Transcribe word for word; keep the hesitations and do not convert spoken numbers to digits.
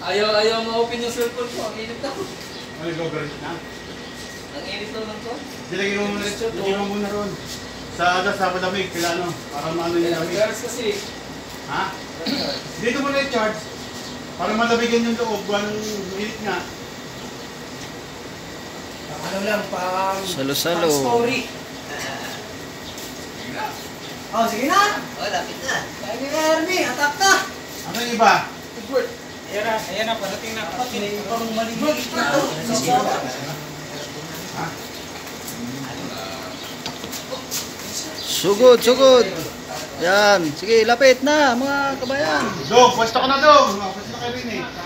Ayaw, ayaw ma-open yung cellphone ko. Ang init daw. Ano yung gagawin na? Ang init daw lang ko. Dilagin mo muna rin. Dilagin mo muna ron. Sa adas, sa padamig. Kailan ano? Para maano yung lamig. Garas kasi. Ha? Dito mo na i-charge. Para malabigan yung loob. Walang minute nga. Ano lang, pang... Salo-salo. Pang story. Oh, sige na. Oh, lapit na. Kaya ni Ernie, atak na. Ano yung iba? Good. Ayan na, ayan na, parating na. Dapat may ibang maliit na to. Ha? Sugod, sugod. Yan. Sige, lapit na mga kabayan. Dog, pwesto ka na dog. Pwesto ka rin eh.